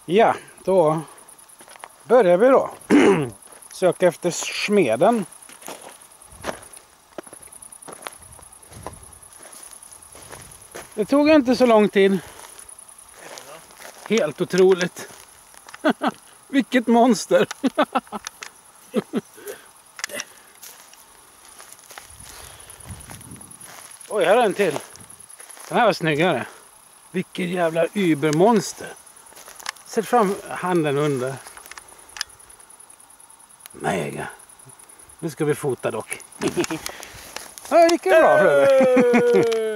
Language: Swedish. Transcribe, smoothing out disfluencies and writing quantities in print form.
Ja, då börjar vi då. Söka efter smeden. Det tog inte så lång tid. Helt otroligt. Vilket monster. Oj, här är en till. Den här var snyggare. Vilket jävla übermonster. Sätt fram handen under. Mega. Nu ska vi fota dock. Ja, det gick bra för det.